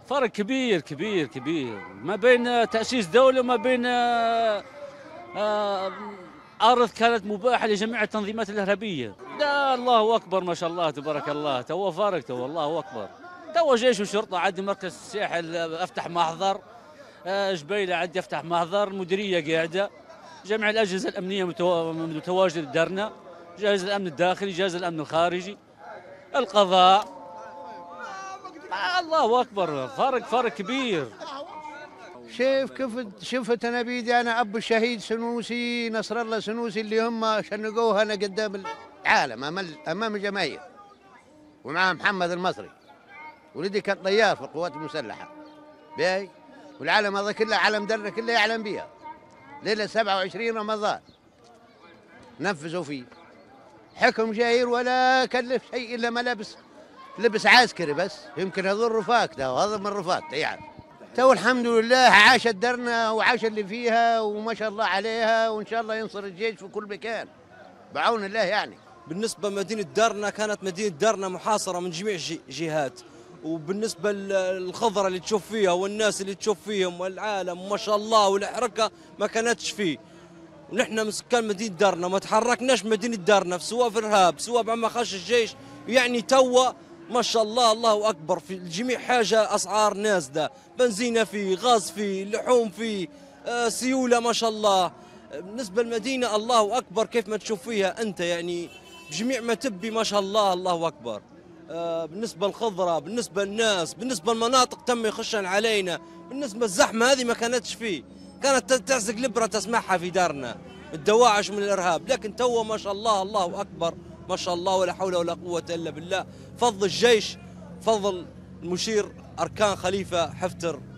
فرق كبير كبير كبير ما بين تأسيس دولة وما بين آه، أرض كانت مباحة لجميع التنظيمات الإرهابية. لا الله أكبر ما شاء الله تبارك الله، تو فارق، تو الله أكبر. تو جيش وشرطة، عندي مركز الساحل أفتح محضر، جبيلة عندي أفتح محضر، المديرية قاعدة، جميع الأجهزة الأمنية متواجدة بدارنا، جهاز الأمن الداخلي، جهاز الأمن الخارجي، القضاء. الله أكبر، فرق كبير. شوف كيف شفت انا بيدي انا ابو الشهيد سنوسي نصر الله سنوسي اللي هم شنقوها انا قدام العالم امام الجماهير، ومعاه محمد المصري، ولدي كان طيار في القوات المسلحه باي، والعالم هذا كله علم درنا كله يعلم بها. ليله 27 رمضان نفذوا فيه حكم جاير ولا كلف شيء الا ملابس لبس عسكري بس، يمكن هذول الرفاق ده وهذا من الرفاق يعني. تو الحمد لله عاشت درنا وعاش اللي فيها وما شاء الله عليها، وان شاء الله ينصر الجيش في كل مكان بعون الله يعني. بالنسبة مدينة دارنا كانت مدينة دارنا محاصرة من جميع جهات، وبالنسبة للخضرة اللي تشوف فيها والناس اللي تشوف فيهم والعالم ما شاء الله والحركة ما كانتش فيه. ونحن من سكان مدينة دارنا ما تحركناش مدينة دارنا سواء في إرهاب سواء بعما خش الجيش، يعني توا ما شاء الله الله أكبر في جميع حاجة. أسعار نازلة، بنزينة فيه، غاز فيه، لحوم فيه، سيولة ما شاء الله. بالنسبة للمدينة الله أكبر كيف ما تشوف فيها أنت، يعني بجميع ما تبي ما شاء الله الله أكبر. بالنسبة للخضرة، بالنسبة للناس، بالنسبة للمناطق تم يخشن علينا، بالنسبة للزحمة هذه ما كانتش فيه، كانت تعزق لبرة تسمعها في دارنا الدواعش من الإرهاب. لكن تو ما شاء الله الله أكبر ما شاء الله، ولا حول ولا قوة إلا بالله. فضل الجيش، فضل المشير أركان خليفة حفتر